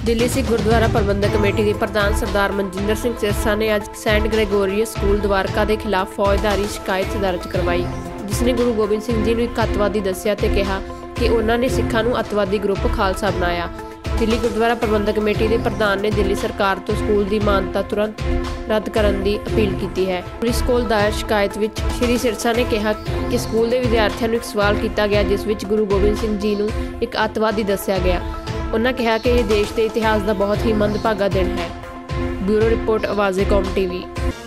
दिल्ली सिख गुरुद्वारा प्रबंधक कमेटी के प्रधान सरदार मनजिंदर सिंह सिरसा ने अज सेंट ग्रेगोरियस स्कूल द्वारका के खिलाफ फौजदारी शिकायत दर्ज करवाई, जिसने गुरु गोबिंद सिंह जी नूं एक अतवादी दस्सिया ते कहा कि उन्होंने ने सिखां नूं अतवादी ग्रुप खालसा बनाया। दिल्ली गुरुद्वारा प्रबंधक कमेटी के प्रधान ने दिल्ली सरकार तो स्कूल की मानता तुरंत रद्द करने की अपील की है। पुलिस कोल दायर शिकायत विच श्री सिरसा ने कहा कि स्कूल के विद्यार्थियों को एक सवाल किया गया जिस विच गुरु गोबिंद सिंह जी नूं एक अतवादी दस्सिया गया। उन्होंने कहा कि यह देश के इतिहास का बहुत ही मंदभागा दिन है। ब्यूरो रिपोर्ट आवाज़े कौम टीवी।